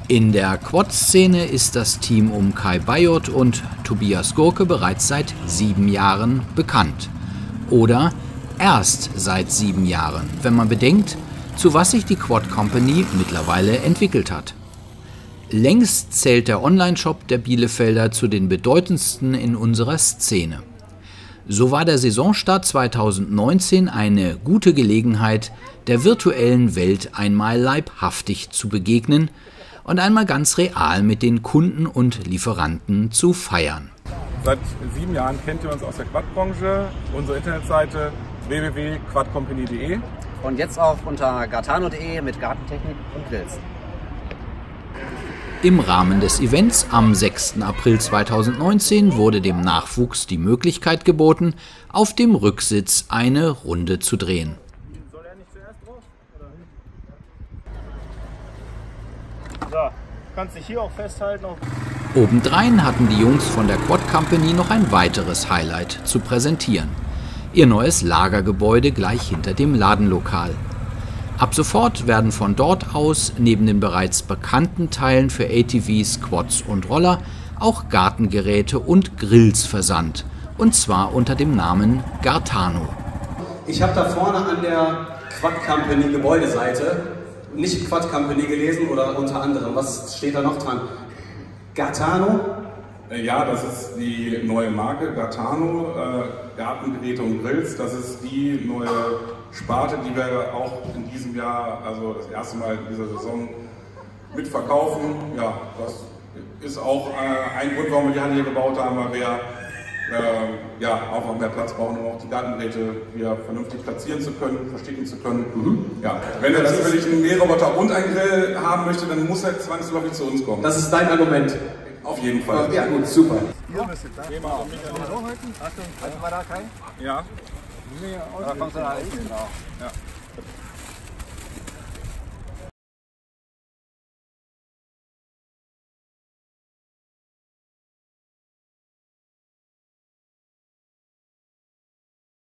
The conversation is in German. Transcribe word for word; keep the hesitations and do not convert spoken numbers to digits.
In der Quad-Szene ist das Team um Kai Bajot und Tobias Gurke bereits seit sieben Jahren bekannt. Oder erst seit sieben Jahren, wenn man bedenkt, zu was sich die Quad Company mittlerweile entwickelt hat. Längst zählt der Online-Shop der Bielefelder zu den bedeutendsten in unserer Szene. So war der Saisonstart zweitausendneunzehn eine gute Gelegenheit, der virtuellen Welt einmal leibhaftig zu begegnen und einmal ganz real mit den Kunden und Lieferanten zu feiern. Seit sieben Jahren kennt ihr uns aus der Quad-Branche. Unsere Internetseite w w w punkt quad company punkt de und jetzt auch unter gartano punkt de mit Gartentechnik und Grills. Im Rahmen des Events am sechsten April zweitausendneunzehn wurde dem Nachwuchs die Möglichkeit geboten, auf dem Rücksitz eine Runde zu drehen. Soll er nicht zuerst drauf? So, kannst dich hier auch festhalten. Obendrein hatten die Jungs von der Quad Company noch ein weiteres Highlight zu präsentieren. Ihr neues Lagergebäude gleich hinter dem Ladenlokal. Ab sofort werden von dort aus neben den bereits bekannten Teilen für A T Vs, Quads und Roller auch Gartengeräte und Grills versandt. Und zwar unter dem Namen Gartano. Ich habe da vorne an der Quad Company Gebäudeseite nicht Quad Company gelesen oder unter anderem. Was steht da noch dran? Gartano? Ja, das ist die neue Marke Gartano, äh, Gartengeräte und Grills. Das ist die neue Sparte, die wir auch in diesem Jahr, also das erste Mal in dieser Saison, mitverkaufen. Ja, das ist auch äh, ein Grund, warum wir die Halle hier gebaut haben, weil wir äh, ja, auch noch mehr Platz brauchen, um auch die Gartengeräte hier vernünftig platzieren zu können, verstecken zu können. Mhm. Ja, wenn er natürlich einen Mähroboter und einen Grill haben möchte, dann muss er zwangsläufig zu uns kommen. Das ist dein Argument. Auf jeden Fall. Ja gut, super. Hier müsste da. Geh mal auf mich. Achtung, also war da kein? Ja. Nee, aus. Da kommst du da hinten. Ja.